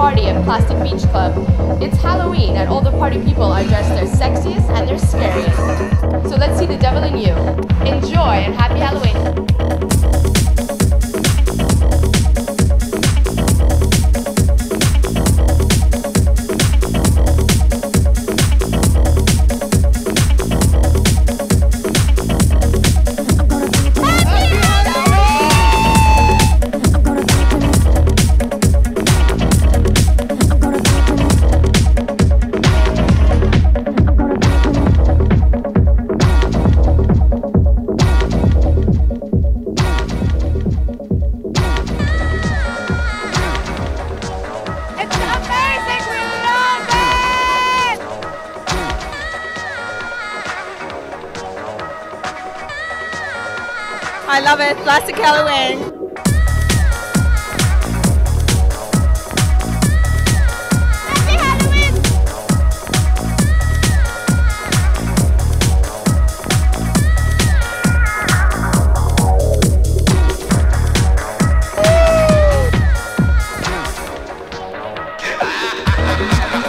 party at Plastik Beach Club. It's Halloween and all the party people are dressed their sexiest and their scariest. So let's see the devil in you. Enjoy and happy Halloween! I love it. Plastik Halloween. Happy Halloween!